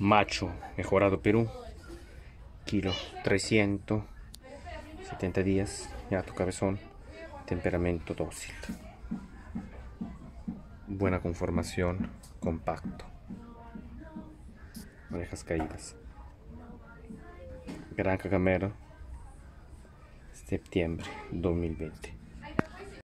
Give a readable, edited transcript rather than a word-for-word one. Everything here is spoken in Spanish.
Macho mejorado Perú, kilo 370 días, gato cabezón, temperamento dócil, buena conformación, compacto, orejas caídas. Gran Cagamero, septiembre 2020.